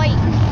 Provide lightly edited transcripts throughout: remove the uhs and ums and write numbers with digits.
right.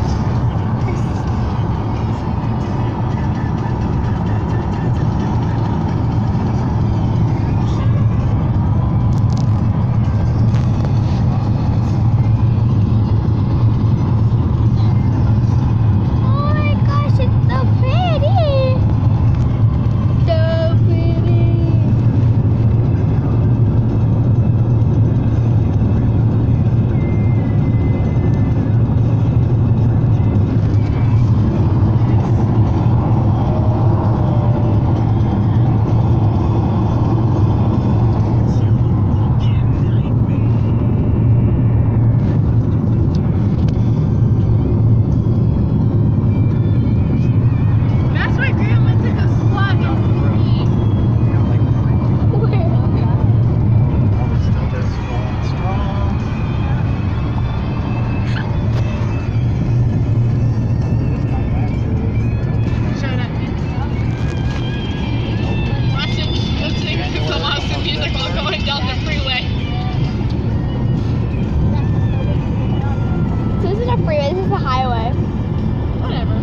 Freeway. This is the highway. Whatever.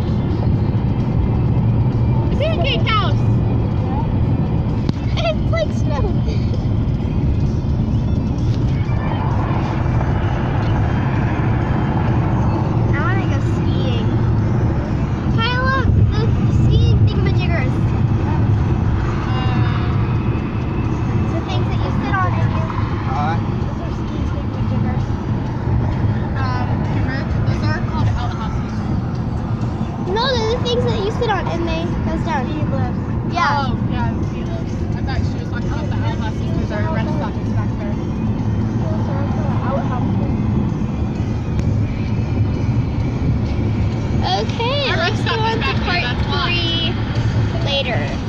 It's in a cake house. It's like snow. I want to go skiing. Hey, look, the skiing thingamajiggers. The things that you sit on and you. Those are skiing thingamajiggers. No, they're the things that you sit on and they goes down. Yeah. Oh, yeah, ski lifts. I thought she was talking about the outhouses because our rest stop is back there. Okay, Our let's rest go stop is on to back there, part that's why. 3 later.